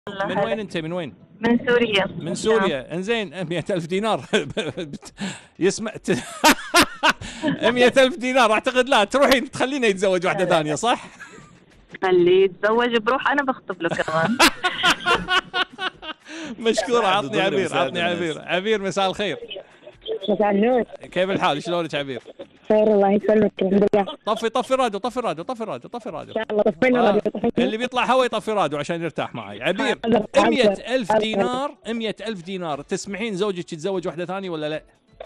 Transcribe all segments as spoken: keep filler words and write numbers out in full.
من وين انت؟ من وين؟ من سوريا. من سوريا. انزين مئة ألف دينار يسمع مئة ألف دينار اعتقد لا تروحين تخلينه يتزوج واحده ثانيه صح؟ خليه يتزوج بروح انا بخطب له كمان. مشكورة. عطني عبير عطني عبير عبير مساء الخير. مساء النور. كيف الحال؟ شلونك عبير؟ خير الله يسلمك الحمد لله. طفي طفي الراديو طفي الراديو طفي الراديو طفي الراديو. ان شاء الله طفينا الراديو. اللي بيطلع هوا يطفي الراديو عشان يرتاح معي. عبير مئة ألف دينار مئة ألف دينار تسمحين زوجك يتزوج واحدة ثانية ولا لا؟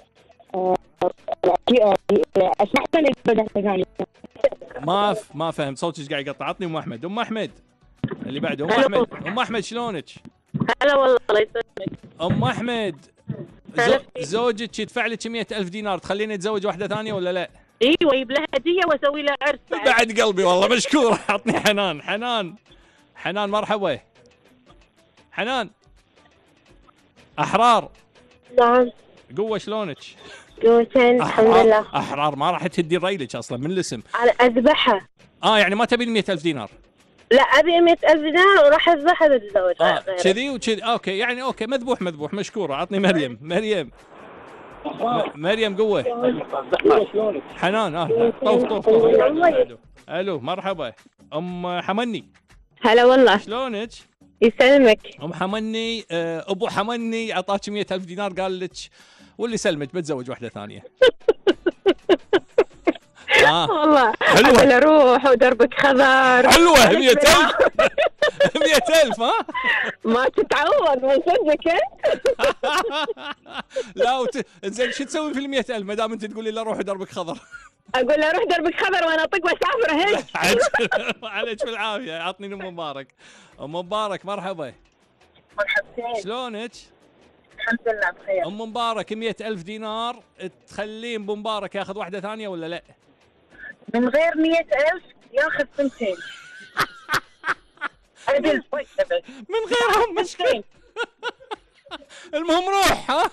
اسمح لي ما ف... ما فهمت صوتك قاعد يقطع. عطني ام احمد. ام احمد اللي بعده. ام احمد ام احمد شلونك؟ هلا والله الله يسلمك. ام احمد زو... زوجك يدفع لك مئة ألف دينار تخليني اتزوج واحدة ثانية ولا لا؟ ايوه يجيب لها هديه واسوي لها عرس بعد. بعد قلبي والله مشكورة. عطني حنان. حنان حنان مرحبا. حنان احرار. نعم. قوة شلونك؟ قوتين الحمد لله. احرار ما راح تهدي ريلك اصلا من الاسم. على اذبحها. اه يعني ما تبين مئة ألف دينار؟ لا ابي مئة ألف دينار وراح اذبحها بالزوج. اه كذي وكذي. اوكي يعني اوكي مذبوح مذبوح. مشكورة. عطني مريم. مريم م- مريم قوة. حنان اه طوف طوف طوف. الو مرحبا ام حمني. هلا والله. شلونك؟ يسلمك. ام حمني. آه ابو حمني عطاك مئة ألف دينار قال لك واللي سلمك بتزوج واحدة ثانية. آه. والله حلوة. على روح ودربك خضر. حلوة. مئة ألف مئة ألف ها؟ ما تتعوض من صدقك. لا وت... زين شو تسوي في المئة ألف ما دام انت تقولي لا روح دربك خضر؟ اقول له روح دربك خضر وانا اطق واسافر هيك. عليك بالعافية. عطني ام مبارك. ام مبارك مرحبا. مرحبتين. شلونك؟ الحمد لله بخير. ام مبارك مئة ألف دينار تخلين ابو مبارك ياخذ واحدة ثانية ولا لا؟ من غير مئة ألف ياخذ سنتين. من غيرهم مشكلة. المهم روح ها.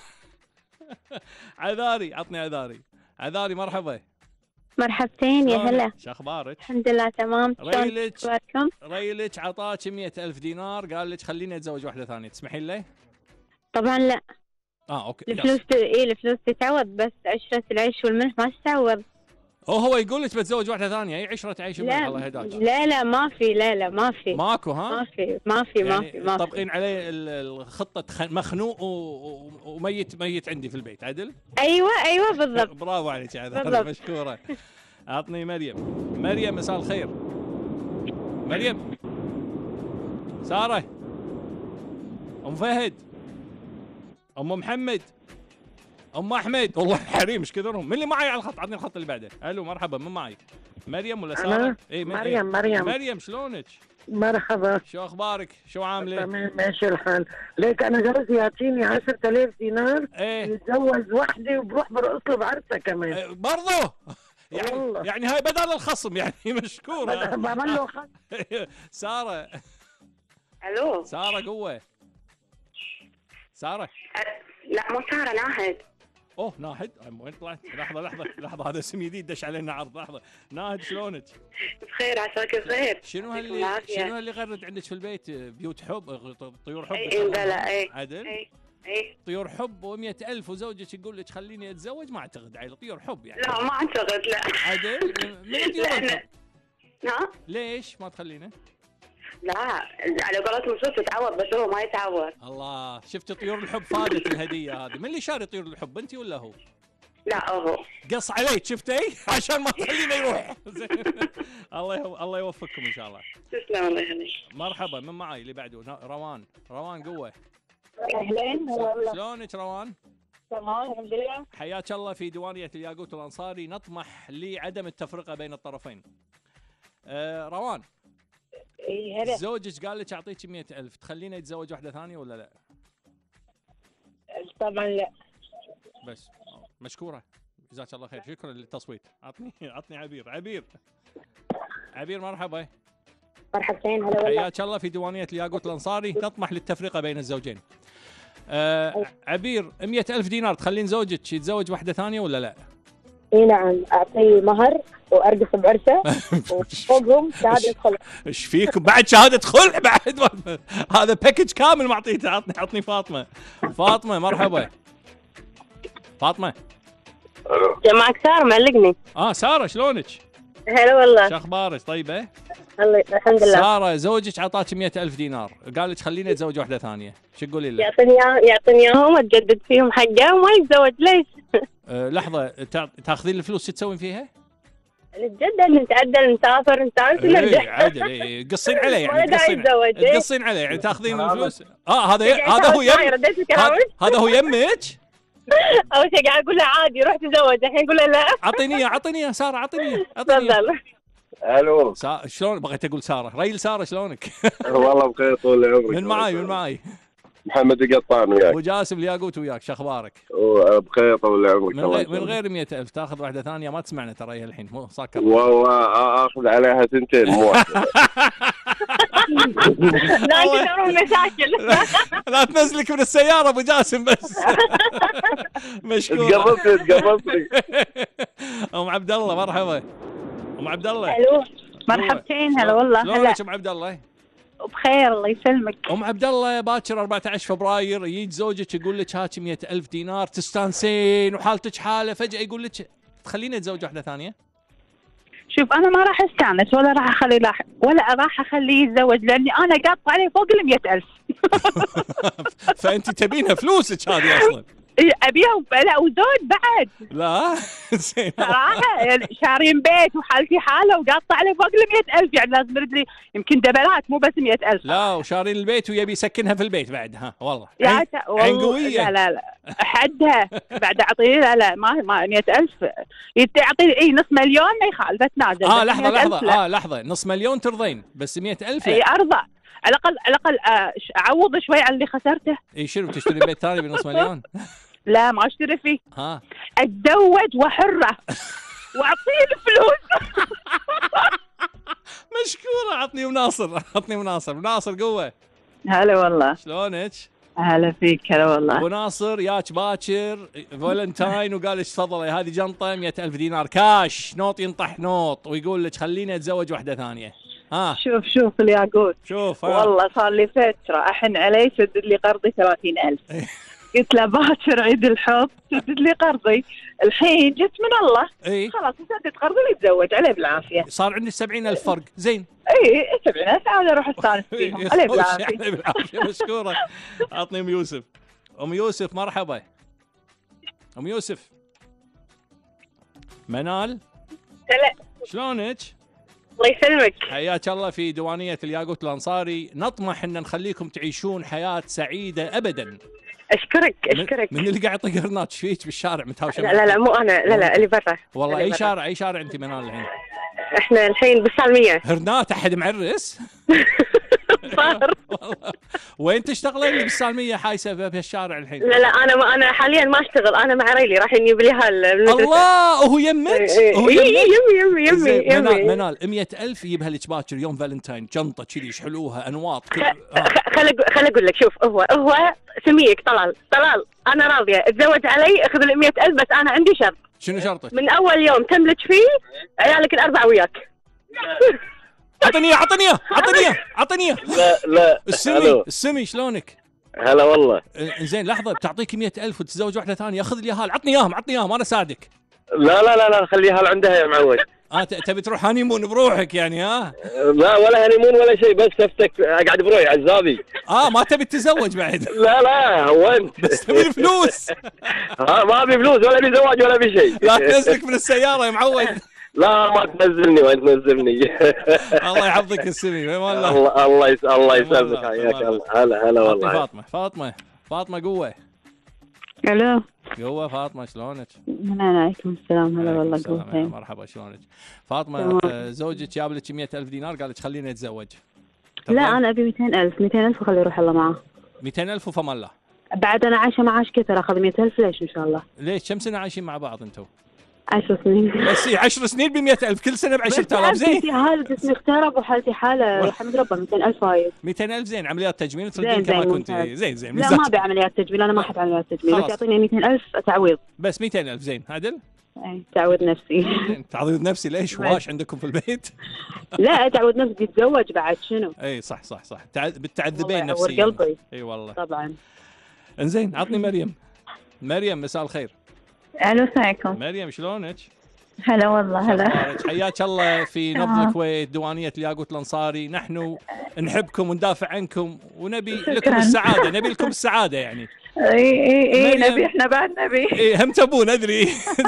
عذاري. عطني عذاري. عذاري مرحبا. مرحبتين يا هلا. شو اخبارك؟ الحمد لله تمام. ريلك شلونكم؟ ريلك عطاك مئة ألف دينار قال لك خليني اتزوج واحدة ثانية تسمحين لي؟ طبعا لا. اه اوكي. الفلوس ت... ايه الفلوس تتعوض بس عشرة العيش والملح ما تتعوض. هو هو يقول لك بتزوج واحدة ثانية اي عشرة عيش لا الله يهداك. لا لا ما في. لا لا ما في. ماكو ها؟ ما في ما في ما يعني في ما في. طبقين عليه الخطة مخنوق و... و... وميت ميت عندي في البيت عدل؟ ايوه ايوه بالضبط. برافو عليك يا عذاري مشكورة. اعطني مريم. مريم مساء الخير. مريم. سارة. ام فهد. ام محمد. ام احمد. والله الحريم ايش كثرهم. من اللي معي على الخط؟ عطني الخط اللي بعده. الو مرحبا. من معي؟ مريم ولا ساره؟ اي مريم. إيه؟ مريم مريم شلونك؟ مرحبا. شو اخبارك؟ شو عامله؟ تمام ماشي الحال. ليك انا جوزي يعطيني عشرة آلاف دينار ايه؟ يتزوج وحده وبروح برقص له بعرسها كمان. إيه برضه؟ يعني والله. يعني هاي بدل الخصم يعني. مشكوره. بعمل له خصم. ساره. الو ساره قوه. ساره. لا مو ساره ناهد. اوه ناهد. وين طلعت؟ لحظه لحظه لحظه هذا اسم جديد دش علينا عرض. لحظه. ناهد شلونك؟ بخير عساك بخير. شنو هاللي شنو هاللي غرد عندك في البيت؟ بيوت حب طيور حب؟ اي بلا اي عدل؟ اي اي طيور حب ومئة ألف وزوجك يقول لك خليني اتزوج؟ ما اعتقد عيل طيور حب يعني. لا ما اعتقد لا. عدل؟ من طيور الحب؟ نعم. ليش ما تخلينه؟ لا على قولتهم شوف يتعوض بس هو ما يتعوض. الله شفت طيور الحب فادت الهديه هذه. من اللي شاري طيور الحب انت ولا هو؟ لا هو قص عليك شفتي عشان ما تخليني يروح. الله يو... الله يوفقكم ان شاء الله. تسلم الله يخليك. مرحبا. من معي اللي بعده؟ روان. روان قوه. اهلين. شلونك روان؟ تمام الحمد لله. حياك الله في ديوانية الياقوت الأنصاري. نطمح لعدم التفرقة بين الطرفين. آه روان. اي هلا. زوجك قال لك اعطيك مئة ألف تخليني اتزوج واحدة ثانية ولا لا؟ طبعا لا. بس مشكورة. جزاك الله خير. شكرا للتصويت. عطني عطني عبير. عبير. عبير مرحبا. مرحبتين هلا والله. حياك الله في ديوانية الياقوت الأنصاري. نطمح للتفرقة بين الزوجين. آه عبير مئة ألف دينار تخلين زوجك يتزوج واحدة ثانية ولا لا؟ اي نعم، اعطيه مهر وارقص بعرسه وفوقهم شهاده خلع. ايش فيكم بعد شهاده خلع بعد؟ هذا باكج كامل معطيته. عطني عطني فاطمه. فاطمه مرحبا. فاطمه. معك سارة معلقني. اه ساره شلونك؟ هلا والله. شو اخبارك؟ طيبه؟ الله الحمد لله. ساره زوجك عطاك مئة ألف دينار، قال لك خليني اتزوج واحده ثانيه، شو تقولي له؟ يعطيني اياهم يعطيني اياهم اتجدد فيهم حقه وما يتزوج. ليش؟ أه لحظه، تع- تاخذين الفلوس شو تسوين فيها؟ نتجدد نتعدل نسافر نسافر ايه نرجع. عادل، إيه، قصين عليه ما يعني داعي تقصين يتزوج، إيه؟ تقصين عليه يعني تاخذين الفلوس. اه هذا ي- هذا هو يم رديت هذا- كلامك. هذا هو يمك. اول شيء قاعد اقول له عادي روح تزوج، الحين اقول له لا. اعطيني اياه اعطيني اياه ساره، اعطيني اياه اعطيني اياه. تفضل. الو. سا... شلون بغيت اقول ساره؟ ريل ساره شلونك؟ والله بخير طول عمرك. من معاي من معاي محمد القطان وياك. ابو جاسم الياقوت وياك، شو اخبارك؟ بخير طول عمرك. من غير من غير مئة ألف تاخذ واحده ثانيه ما تسمعنا ترى هي الحين مو ساكر. والله اخذ عليها سنتين مو واحده. لا انت تروح مشاكل. لا تنزلك من السياره ابو جاسم بس. مشكور. تقربتني تقربتني. ام عبد الله مرحبا. ام عبد الله. الو مرحبتين. هلا والله. هلا شلونك ام عبد الله؟ بخير الله يسلمك. ام عبد الله باكر أربعة عشر فبراير يجي زوجك يقول لك هاك مئة ألف دينار تستانسين وحالتك حاله، فجاه يقول لك تخليني اتزوج واحده ثانيه. شوف انا ما راح استانس ولا راح اخليه راح ولا راح اخليه يتزوج لاني انا قاطع عليه فوق ال مئة ألف. فانت تبينها فلوسك هذه اصلا. إيه، ابيها لا وزود بعد. لا زين. صراحه يعني شارين بيت وحالتي حاله وقاطع عليه فوق ال مئة ألف، يعني لازم يرد لي يمكن دبلات مو بس مئة ألف. لا وشارين البيت ويبي يسكنها في البيت بعد. ها والله يا عين, تا- عين والله قويه. لا لا لا حدها بعد اعطيه. لا لا ما ما مئة ألف يعطيني اي نص مليون ما يخالف اتنازل. اه بس لحظه مئة ألف لحظه لا. اه لحظه نص مليون ترضين بس مئة ألف اي لا. ارضى على الاقل على الاقل آه، ش- اعوض شوي على اللي خسرته. اي شنو تشتري بيت ثاني بنص مليون؟ لا ما اشتري فيه، ها اتزوج وحره واعطيه الفلوس. مشكوره. عطني وناصر عطني وناصر وناصر قوه. هلا والله. شلونك؟ هلا فيك. هلا والله. ابو ناصر ياك باكر فالنتاين وقال لك تفضلي هذه جنطه مئة ألف دينار كاش نوط ينطح نوط ويقول لك خليني اتزوج واحده ثانيه. ها شوف شوف الياقوت شوف ها. والله صار لي فتره احن علي سدد لي قرضي ثلاثين ألف. قلت له باكر عيد الحب سدد لي قرضي. الحين جت من الله اي خلاص سدد قرضي ويتزوج عليه بالعافيه. صار عندي سبعين ألف فرق زين. اي سبعين ألف عاد اروح استانس فيهم عليه بالعافيه. عليه بالعافيه. مشكوره. عطني ام يوسف. ام يوسف مرحبا. ام يوسف. منال هلا شلونك؟ الله يسلمك. حياك الله في ديوانيه الياقوت الانصاري. نطمح ان نخليكم تعيشون حياه سعيده ابدا. اشكرك من, اشكرك. من اللي قاعد يطق هرنات ايش فيك بالشارع متهاوشه؟ لا لا لا مو انا، لا لا اللي برا. والله اللي اي برا. شارع اي شارع انت منال الحين؟ احنا الحين بالسالميه. هرنات احد معرس؟ صار. والله. وين تشتغلين اللي بالسالميه حايسه بهالشارع الحين؟ لا لا انا ما انا حاليا ما اشتغل، انا مع ريلي راح نجيب لي هالمدرسه. الله هو يمك هو إيه، يمك يمي يمي زين، يمي منال يمي. منال مئة ألف يجيبها لك باكر يوم فالنتاين جنطه كذي يشحلوها انواط كل... خ- آه. خ- خل أقول- خل اقول لك شوف هو هو سميك طلال طلال انا راضيه اتزوج علي اخذ ال مئة ألف بس انا عندي شرط. شنو شرطك؟ من اول يوم تملك فيه عيالك الاربعه وياك. اعطني اياه اعطني اياه اعطني اياه اعطني اياه. لا لا. السمي ألو. السمي شلونك؟ هلا والله. زين لحظه بتعطيك مئة ألف وتتزوج واحده ثانيه اخذ لي اياها عطني اياهم عطني اياهم انا اساعدك. لا لا لا لا خليها هلا عندها يا معود. اه ت- تبي تروح هانيمون بروحك يعني ها؟ لا ولا هنيمون ولا شيء بس شفتك اقعد بروحي عزابي. اه ما تبي تتزوج بعد؟ لا لا وين بس تبي الفلوس. ها ما ابي فلوس ولا ابي زواج ولا ابي شيء. لا تنزلك من السياره يا معود. لا ما تنزلني وين تنزلني. الله يحفظك السمي في امان الله. الله الله يس... الله يسلمك الله، حياك الله. الله. هلا هلا عطني والله. فاطمه فاطمه فاطمه قوه الو قوه فاطمه شلونك؟ عليكم السلام. هلا عليكم والله السلام، يا قوتين. مرحبا شلونك؟ فاطمه تمام. آه، زوجك جاب لك مئة ألف دينار قال لك خليني اتزوج. لا انا ابي مئتين ألف مئتين ألف وخليه يروح الله معاه. مئتين ألف وفما الله. بعد انا عايشه معاش كثر اخذ مئة ألف ليش ان شاء الله. ليش كم سنه عايشين مع بعض انتم؟ عشر سنين. بس هي عشر سنين ب مئة ألف كل سنه ب عشرة آلاف زين. حالتي حالة جسمي اخترب وحالتي حالة حمد ربه مئتين ألف وايد. مئتين ألف زين عمليات تجميل زين تردين كما زين كنت ممتاز. زين زين لا مزاج. ما ابي عمليات تجميل انا ما احب عمليات تجميل خلاص. بس يعطيني مئتين ألف تعويض. بس مئتين ألف زين عدل اي تعود نفسي. تعويض نفسي ليش؟ واش عندكم في البيت؟ لا تعود نفسي تتزوج بعد شنو؟ اي صح صح صح، تع... بتعذبين والله نفسيا. يعور قلبي. اي والله. طبعا. انزين عطني مريم. مريم مساء الخير. الو السلام. مريم شلونك؟ هلا والله هلا. أخبارك؟ حياك الله في نبض الكويت، ديوانية الياقوت الأنصاري. نحن نحبكم وندافع عنكم ونبي لكم السعادة، نبي لكم السعادة يعني. اي اي اي مريم- نبي، احنا بعد نبي. اي هم تبون ادري.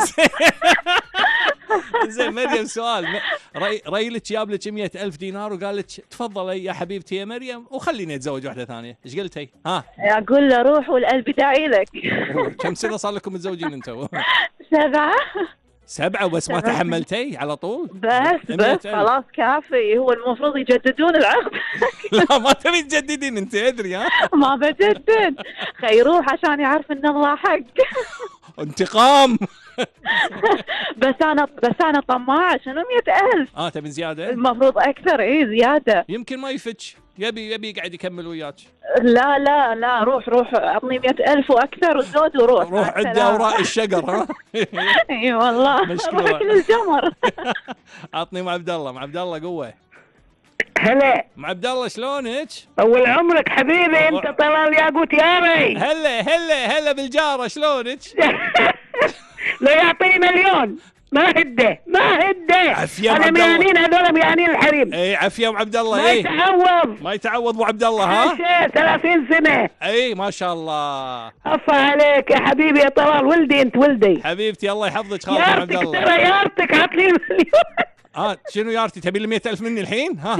زين مريم سؤال، م- ري ريلك جاب لك مئة ألف دينار وقال لك تفضلي يا حبيبتي يا مريم وخليني اتزوج واحدة ثانية، ايش قلتي؟ ها؟ اقول له روح والقلب داعي لك. كم سنة صار لكم متزوجين انتم؟ سبعة. سبعة وبس ما سبعة. تحملتي على طول؟ بس مئة بس ألف. خلاص كافي، هو المفروض يجددون العقد. لا ما تبي تجددين انت ادري ها؟ ما بجدد، خي يروح عشان يعرف ان الله حق. انتقام. بس انا بس انا طماعة، شنو مئة ألف؟ اه تبي زيادة؟ المفروض اكثر، اي زيادة. يمكن ما يفتش، يبي يبي يقعد يكمل وياك. لا لا لا، روح روح اعطني مئة ألف واكثر وزود وروح. روح مع عد السلامة. اوراق الشجر ها. اي والله. مشكورة. روح للجمر. عطني مع عبد الله، مع عبد الله قوه. هلا مع عبد الله شلونك؟ طول عمرك حبيبي، انت طلال ياقوت ياري. هلا هلا هلا بالجاره شلونك؟ لا يعطيني مليون، ما هده ما هده. عافية انا عبد الله. ميانين، هذول ميانين الحريم. اي عافيه ام عبد الله. ما اي يتعوض. ما يتعوض ابو عبد الله ها؟ شيء ثلاثين سنة. اي ما شاء الله. عفا عليك يا حبيبي يا طلال، ولدي انت ولدي. حبيبتي الله يحفظك خالد ام عبد يارتك الله. ترى يارتك، عطني مليون. اه شنو يارتي تبي لي مئة ألف مني الحين؟ ها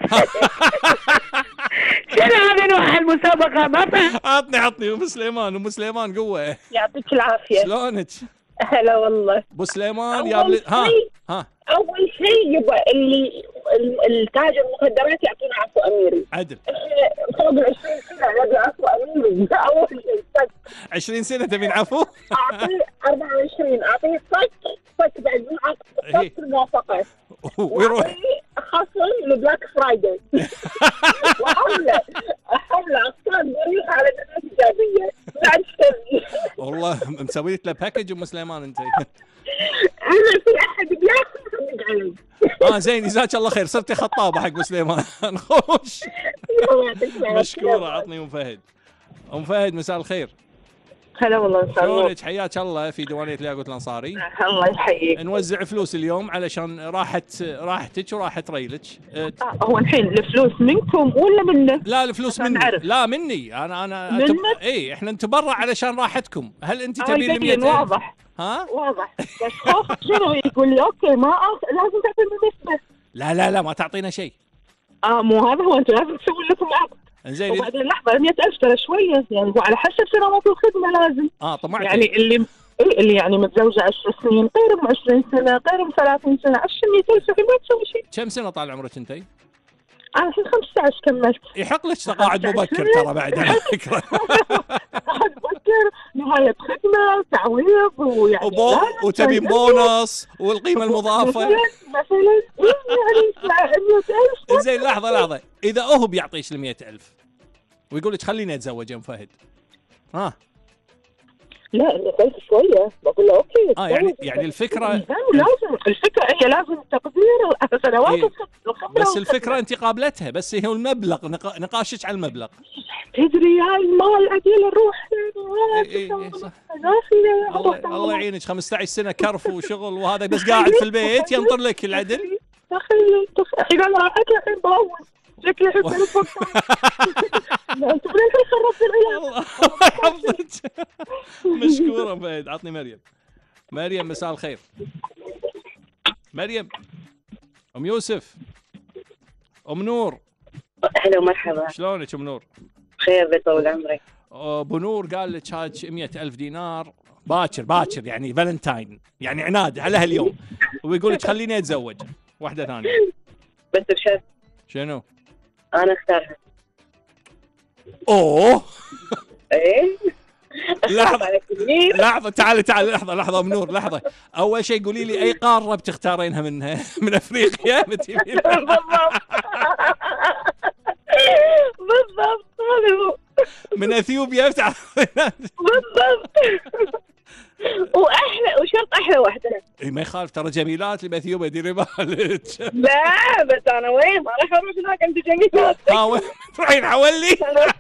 شنو هذه نوع المسابقة؟ ما فهم. عطني عطني ام سليمان، ام سليمان قوه. يعطيك العافيه. شلونك؟ هلا والله. ابو سليمان أول يا بل... ها شيء- ها اول شيء يبقى اللي التاجر المخدرات يعطونا عفو اميري. عدل. فوق ال عشرين سنه نبي عفو اميري. ده اول شيء. صك. عشرين سنه تبين عفو؟ اعطيه أربعة وعشرين، اعطيه صك صك بعد معك إيه. صك موافقات. ويروح واعطيه خصم لبلاك فرايداي. وحمله حمله اقساط مريحه على الناس ايجابيه. بعد شتري. والله مسوي لك له باكج ام سليمان انت. اذا في احد بياخذ خليك علي. اه زين جزاك الله خير، صرتي خطابه حق ابو سليمان. نخش. مشكوره. عطني ام فهد. ام فهد مساء الخير. هلا والله ان شاء الله. شلونك؟ حياك الله في ديوانيه الياقوت الانصاري. الله يحييك. نوزع فلوس اليوم علشان راحت راحتك وراحت ريلك. أه، آه، هو الحين الفلوس منكم ولا منه؟ لا الفلوس عشان مني. نعرف. لا مني انا انا منك؟ أتب... اي احنا نتبرع علشان راحتكم. هل انت آه، تبين لي يبين مئة ألف؟ واضح ها؟ واضح. بس خوف شنو يقول لي اوكي ما أخ... لازم تعطيني نسبه. لا لا لا ما تعطينا شيء. اه مو هذا هو، انتم لازم تسوي لكم عقد. انزين. وبعدين لحظه مئة ألف ترى شويه يعني، هو على حسب سنوات الخدمه لازم. اه طمعتي. يعني اللي إيه اللي يعني متزوجه عشر سنين غيرهم عشرين سنه غيرهم ثلاثين سنه، عشان مئة ألف الحين ما تسوي شيء. كم سنه طال عمرك انت؟ انا الحين خمسة عشر كملت. يحق لك تقاعد مبكر ترى بعد على فكره. قاعد بفكر نهايه خدمه تعويض ويعني وبو لا، وتبين بونص والقيمه المضافه. مثلا مثلا إيه يعني مئة ألف. زين لحظه لحظه، اذا هو بيعطيش ال مئة ألف ويقول لك خليني اتزوج يا ام فهد، ها؟ لا مئة ألف شويه، بقول له اوكي. اه يعني يعني الفكره لازم الفكره هي لازم تقدير سنوات إيه. الخبره. بس الفكره انت قابلتها، بس هي المبلغ نقا- نقاشك على المبلغ. تدري يا المال عديل الروح إيه إيه إيه صح. الله الله يعينك، خمسة عشر سنه كرف وشغل وهذا بس قاعد في البيت ينطر لك العدل. تخيل الحين انا راحت الحين بروح شكلي يحب الفقر. لا انت من الحين خربت العيال. الله يحفظك. مشكوره فهد. عطني مريم. مريم مساء الخير. مريم. ام يوسف. ام نور. هلا ومرحبا. شلونك ام نور؟ خير بطول عمرك. ابو نور قال لك هاج مئة ألف دينار باكر باكر يعني فالنتاين يعني عناد على هاليوم، ويقول لك خليني اتزوج واحده ثانيه. بس بشرط شنو؟ انا اختارها. اوه ايه لحظه على كبير. لحظه تعالي تعالي لحظه لحظه ام نور لحظه. اول شيء قولي لي اي قاره بتختارينها منها؟ من افريقيا بتجيبين؟ بالضبط بالضبط هذا هو من اثيوبيا بتعرفين؟ بالضبط. واحلى احلى وشرط احلى واحده. اي ما يخالف ترى جميلات اللي باثيوبيا ديري بالك. لا بس انا وين ما راح اروح هناك عند جميلات. ها وين رايحين حولي؟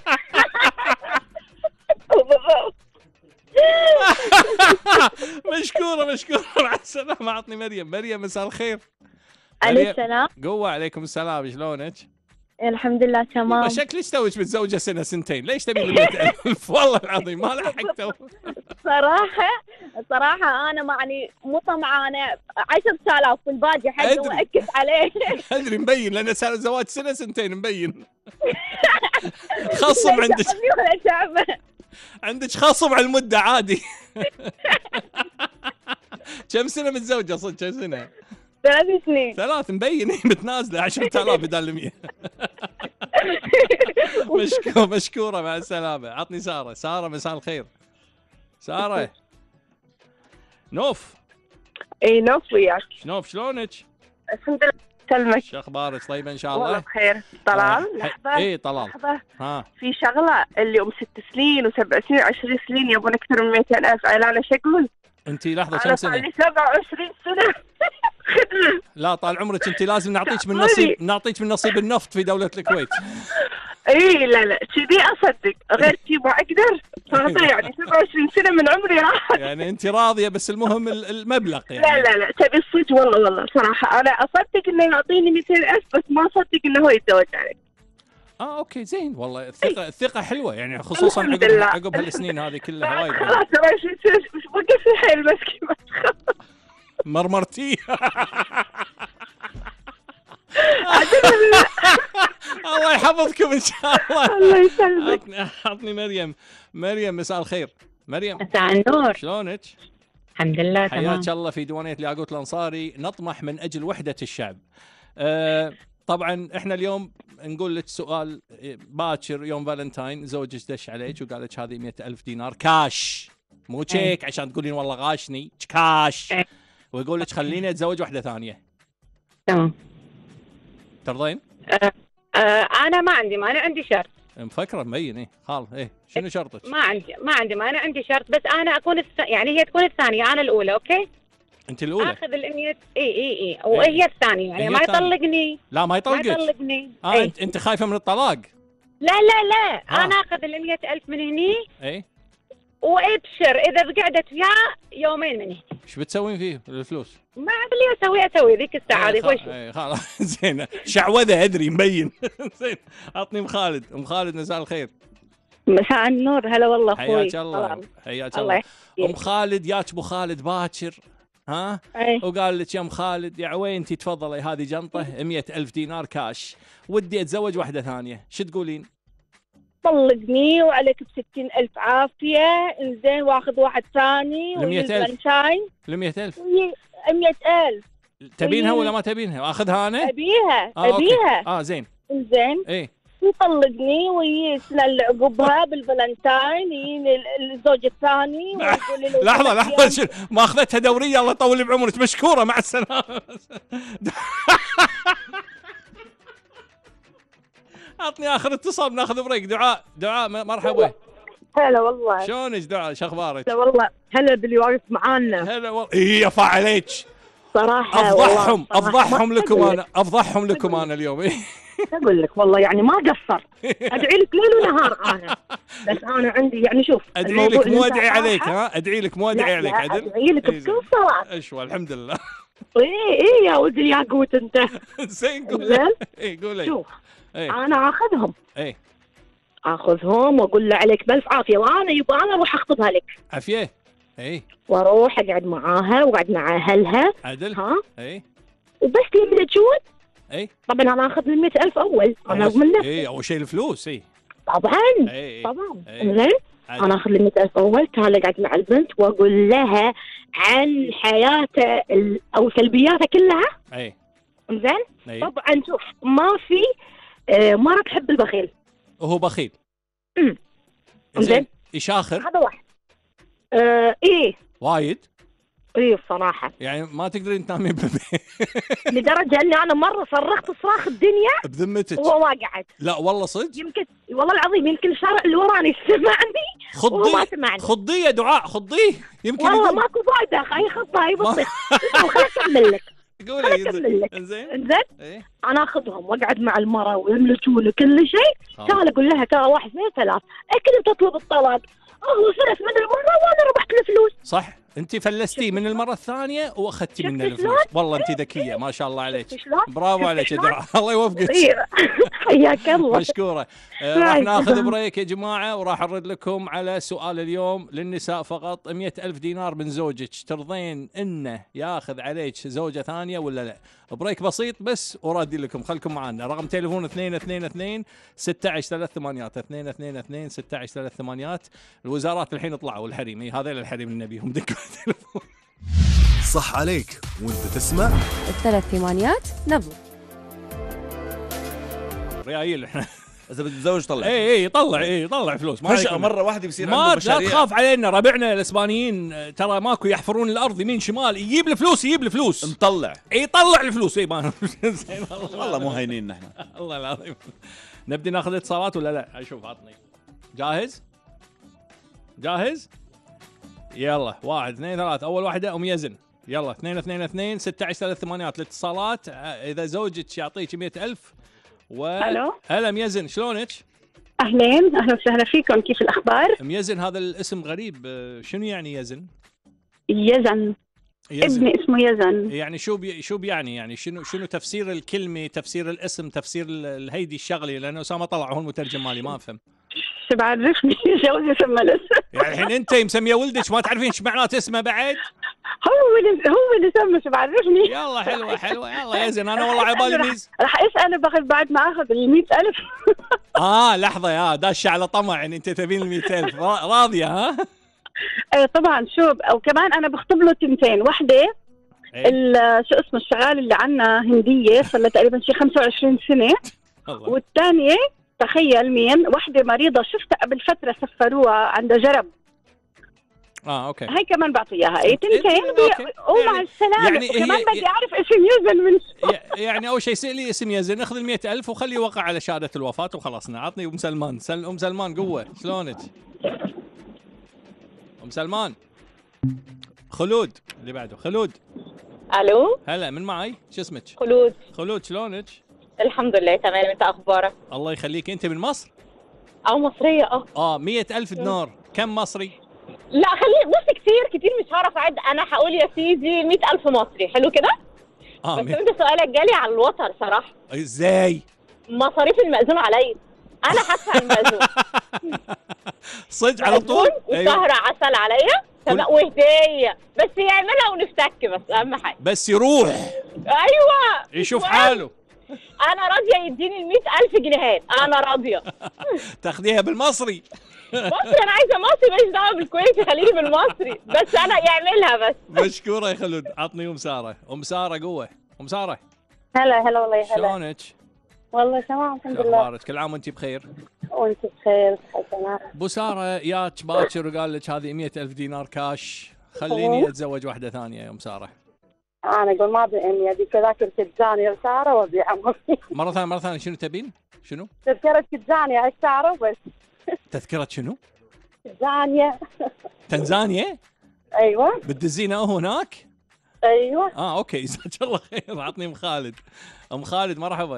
مشكورة مشكورة مع السلامة. عطني مريم. مريم مساء الخير. عليكم السلام. قوة عليكم السلام. شلونك؟ الحمد لله تمام. شكلك توك متزوجة سنة سنتين، ليش تبين مئة ألف؟ والله العظيم ما لحقت. صراحة صراحة أنا معني مو طمعانة عشرة آلاف والباقي حقه وأكد عليه. أدري مبين لأن صار زواج سنة سنتين مبين. خصم عندك. ولا شعبه. عندك خصم على المدة عادي. كم سنة متزوجة صدق كم سنة؟ ثلاث سنين. ثلاث مبين متنازلة عشرة آلاف بدل المية. مشكورة مشكورة مع السلامة. عطني سارة. سارة مساء الخير. سارة. نوف. اي نوف وياك. نوف شلونك؟ الحمد لله سلمك. شو اخبارك؟ طيبة ان شاء الله؟ والله بخير. طلال لحظة. اي طلال. لحظة. ها. في شغلة اللي ام ست سنين وسبع سنين وعشرين سنين يبون اكثر من مئتين ألف اعلان شو اقول؟ انت لحظة كم انا سنة؟ صار لي سبعة وعشرين سنة. لا طال عمرك انت لازم نعطيك من نصيب نعطيك من نصيب النفط في دولة الكويت. اي لا لا كذي اصدق غير كذي ما اقدر صراحة يعني سبعة وعشرين سنة من عمري راحت. يعني انت راضية بس المهم المبلغ يعني. لا لا لا تبي الصدق والله والله صراحة انا اصدق انه يعطيني مئتين ألف بس ما اصدق انه هو يتزوج علي. اه اوكي زين والله. الثقة الثقة حلوة يعني خصوصا عقب عقب هالسنين هذه كلها وايد. خلاص سبعة وعشرين سنة مش وقف في حيل مسكين بس مرمرتي. الله يحفظكم ان شاء الله. الله يسلمك. عطني مريم. مريم مساء الخير. مريم مساء النور. شلونك؟ الحمد لله تمام. حياك الله في ديوانية الياقوت الأنصاري. نطمح من أجل وحدة الشعب. أه طبعا احنا اليوم نقول لك سؤال باكر يوم فالنتاين زوجك دش عليك وقال لك هذه مئة ألف دينار كاش مو تشيك عشان تقولين والله غاشني كاش، ويقول لك خليني اتزوج واحدة ثانية. تمام. ترضين؟ أه أه انا ما عندي ما انا عندي شرط. مفكرة مبين ايه خال ايه شنو شرطك؟ ما عندي ما عندي ما انا عندي شرط بس انا اكون الس... يعني هي تكون الثانية انا الأولى اوكي؟ انت الأولى؟ اخذ الامنية اي اي اي وهي الثانية يعني ما يطلقني. لا ما يطلقك. ما يطلقني. اه ايه؟ انت انت خايفة من الطلاق؟ لا لا لا آه. انا اخذ المئة ألف من هني ايه وابشر اذا قعدت وياه يومين من هنا. ايش بتسوين فيه الفلوس؟ ما اللي اسوي اسوي ذيك الساعة هذه وش؟ ايه خلاص زين شعوذة ادري مبين. زين عطني ام خالد. ام خالد مساء الخير. مساء النور. هلا والله اخوي. حياك الله. حياك الله. ام خالد ياك ابو خالد باكر ها أي. وقال لك يا ام خالد يا عوينتي تفضلي هذه جنطه مئة ألف دينار كاش ودي اتزوج واحده ثانيه شو تقولين؟ طلقني وعليك بستين ألف عافية إنزين واخذ واحد ثاني المئة ألف شاي المئة ألف مئة ألف تبينها ولا ما تبينها؟ اخذها انا؟ أبيها آه أبيها أوكي. اه زين إنزين ايه يطلقني ويجي السنة اللي عقبها بالفالنتاين يجيني الزوج الثاني ويقول لي لحظة لحظة ما اخذتها دورية الله يطول بعمرك مشكورة مع السلامة. اعطني اخر اتصال بناخذ بريك. دعاء دعاء مرحبا. هلا والله. شلونك دعاء شو اخبارك؟ هلا والله. هلا باللي واقف معانا. هلا والله. ايه يفا عليك صراحة افضحهم افضحهم لكم انا افضحهم لكم انا اليوم. اقول لك والله يعني ما قصر. ادعي لك ليل ونهار انا بس انا عندي يعني شوف ادعي لك مو ادعي عليك ها ادعي لك مو ادعي عليك عدل ادعي لك بكل صراحة. اشوى الحمد لله. ايه ايه يا ولد الياقوت انت. زين قول ايه قول شوف ايه. انا اخذهم ايه اخذهم واقول له عليك بالف عافيه وانا يبغى انا اروح اخطبها لك عافيه ايه واروح اقعد معاها واقعد مع اهلها عدل ها ايه وبس لما تجون ايه طبعا انا اخذ المئة ألف اول انا اضمن نفسي. ايه اول شيء الفلوس ايه طبعا ايه طبعا ايه. زين انا اخذ المئة ألف اول تعال اقعد مع البنت واقول لها عن حياته ال... او سلبياته كلها. ايه زين ايه. طبعا شوف ما في آه ما راح تحب البخيل وهو بخيل. امم زين يشاخر هذا واحد. آه ايه وايد ايه الصراحه يعني ما تقدرين تنامين بالبيت. لدرجه اني انا مره صرخت صراخ الدنيا بذمتك؟ وهو ما قعد. لا والله صدق يمكن والله العظيم يمكن الشارع اللي وراني سمعني وما سمعني. خضيه دعاء خضيه يمكن والله يقول ماكو فايده، خلي خطها هي بطيخ. خليني اكمل لك. قولي خليني اكمل لك. انزين انزين ايه انا اخذهم واقعد مع المراه ويملكون كل شيء. آه. تعال اقول لها كذا واحد اثنين ثلاث، اكيد تطلب الطلب. هو صرف من المره وانا ربحت الفلوس. صح، انت فلستيه من المره الثانيه واخذتي منه شفت الفلوس. والله انت ذكيه ما شاء الله عليك. شفت شلون؟ برافو شفت عليك يا شلون؟ دعاء، الله يوفقك. إيه. حياك الله. مشكوره. آه، راح ناخذ بريك يا جماعه، وراح نرد لكم على سؤال اليوم للنساء فقط. مئة ألف دينار من زوجك ترضين انه ياخذ عليك زوجه ثانيه ولا لا؟ بريك بسيط بس ورادي لكم، خلكم معنا. رقم تليفون اثنين اثنين اثنين ستة عشر ثلاث ثمانيات اثنين اثنين اثنين ستة عشر ثلاث ثمانيات. الوزارات الحين طلعوا الحريم، هذا الحريم اللي نبيهم. دقوا التليفون. صح عليك وانت تسمع الثلاث ثمانيات نبض. ريايل احنا. اذا بتتزوج طلع. اي اي طلع اي طلع فلوس. ما فجأة مرة واحدة بيصير ما عنده لا مشاريع. تخاف علينا ربعنا الاسبانيين، ترى ماكو يحفرون الارض يمين شمال، يجيب الفلوس يجيب الفلوس نطلع. اي طلع الفلوس. اي ما والله مو هينين نحن. الله العظيم. نبدي ناخذ اتصالات ولا لا؟ اشوف عطني. جاهز؟ جاهز؟ يلا واحد اثنين ثلاث. اول واحدة ام يزن. يلا اثنين اثنين اثنين ستة عشر ثلاث ثمانيات الاتصالات. اذا زوجك يعطيك مئة ألف و ألو. هلا ام يزن، شلونك؟ أهلين، أهلا وسهلا فيكم، كيف الأخبار؟ ام يزن هذا الاسم غريب، شنو يعني يزن؟ يزن. يزن. ابني اسمه يزن. يعني شو بي شو بيعني يعني شنو شنو تفسير الكلمة، تفسير الاسم، تفسير الهيدي الشغلة؟ لأنه أسامة طلع هو المترجم مالي ما أفهم. شو بعرفني جوزي سمى الاسم. يعني الحين أنت مسمية ولدك ما تعرفين ايش معناته اسمه بعد؟ هو اللي هو اللي سمى، شو بعرفني. يلا حلوة حلوة. يلا يزن أنا والله عبالي ميز. راح اسأله باخذ بعد ما اخذ ال مئة ألف. آه لحظة يا داشة على طمع، يعني أنت تبين ال مئة ألف راضية ها؟ ايه طبعا. شو او كمان انا بخطب له تنتين، وحده شو اسمه الشغال اللي عنا هنديه صار لها تقريبا شي خمسة وعشرين سنه، والثانيه تخيل مين، وحده مريضه شفتها قبل فتره سفروها عندها جرب. اه اوكي. هاي كمان بعطي اياها. اي تنتين ومع السلامه. يعني وكمان هي بدي اعرف اسم يزن من يعني اول شيء سألي اسم يزن، اخذ ال مئة ألف وخليه يوقع على شهاده الوفاه وخلصنا. عطني ام سلمان. سل... ام سلمان قوه، شلونك؟ ام سلمان. خلود اللي بعده. خلود. الو هلا من معي؟ شو اسمك؟ خلود. خلود شلونك؟ الحمد لله تمام، انت اخبارك؟ الله يخليك. انت من مصر؟ او مصريه. اه اه مئة ألف دينار كم مصري؟ لا خليه، بص كتير كتير مش هعرف اعد. انا هقول يا سيدي مئة ألف مصري، حلو كده؟ اه بس مية. انت سؤالك جالي على الوتر صراحه. ازاي؟ مصاريف المأذون عليا، انا هدفع المأذون. صدق على طول؟ وسهرة عسل عليا تمام، وهديه بس يعملها ونفتك، بس اهم حاجه بس يروح. ايوه يشوف حاله. انا راضيه يديني ال مئة ألف جنيهات، انا راضيه. تاخديها بالمصري. مصري، انا عايزه مصري، ماليش دعوه بالكويتي، خليني بالمصري بس انا يعملها بس. مشكوره يا خلود. عطني ام ساره. ام ساره قوه. ام ساره هلا هلا والله هلا. شلونك؟ والله تمام الحمد شو لله. اخبارك؟ كل عام وانت بخير. وانت بخير حسنا. ابو ساره ياك باكر وقال لك هذه مئة ألف دينار كاش، خليني اتزوج واحده ثانيه يا ام ساره. انا اقول ما بإني ابي تذاكر كتزاني ساره وابيع مصري. مره ثانيه مره ثانيه شنو تبين؟ شنو؟ تذكرة كتزانيا ساره وبس. تذكره شنو؟ كتزانيا. تنزانيا؟ ايوه. بتدزينه هناك؟ ايوه. اه اوكي جزاك الله خير. عطني ام خالد. ام خالد مرحبا.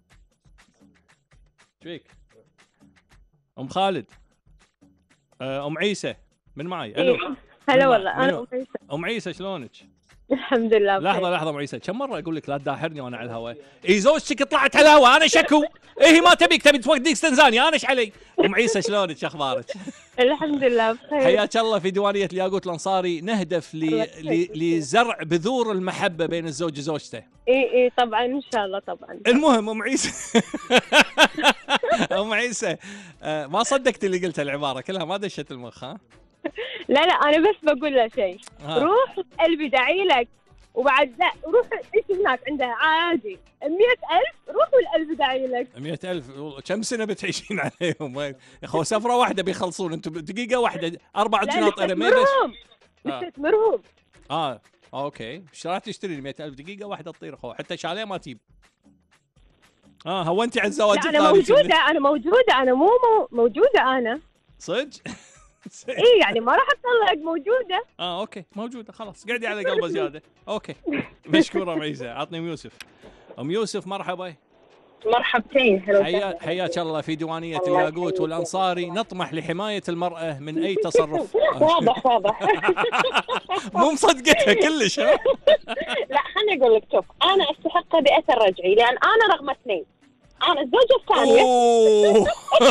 شويك؟ ام خالد. ام عيسى من معي. الو. هلا والله انا ام عيسى. ام عيسى شلونك؟ الحمد لله بخير. لحظه لحظه ام عيسى، كم مره اقول لك لا تداحرني وانا على الهواء؟ اي زوجتك طلعت على الهواء انا شكو. ايه ما تبيك تبي توديك تنزانيا انا ايش علي؟ ام عيسى شلونك؟ شو اخبارك؟ الحمد لله بخير. حياك الله. في ديوانيه الياقوت الانصاري نهدف ل... ل... لزرع بذور المحبه بين الزوج وزوجته. اي اي طبعا ان شاء الله طبعا. المهم ام عيسى. ام عيسى آه ما صدقت اللي قلت العباره كلها، ما دشت المخ ها؟ لا لا انا بس بقول له شيء. روح قلبي داعي لك، وبعد لا روح ايش هناك عنده عادي مئة ألف، روح والقلب داعي لك. مئة ألف كم سنه بتعيشين عليهم يا اخو؟ سفره واحده بيخلصون انتم دقيقه واحده اربع جناط. انا ما نستثمرهم. اه اه اوكي. ايش راح تشتري ل مئة ألف دقيقه واحده تطير اخو؟ حتى شاليه ما تجيب. اه هونتي على الزواج الثاني. انا موجوده انا موجوده انا مو موجوده انا صدق. اي يعني ما راح اطلق، موجوده. اه اوكي موجوده خلاص، قعدي على قلبه زياده. اوكي مشكوره ام عيسى. عطني ام يوسف. ام يوسف مرحبا. مرحبتين. حلو حيا حياك الله في ديوانيه الياقوت والانصاري. نطمح لحمايه المراه من اي تصرف. واضح واضح. مو مصدقتها كلش ها. لا خليني اقول لك، شوف انا استحق بأثر رجعي، لان انا رقم اثنين، انا الزوجه الثانيه. أوه.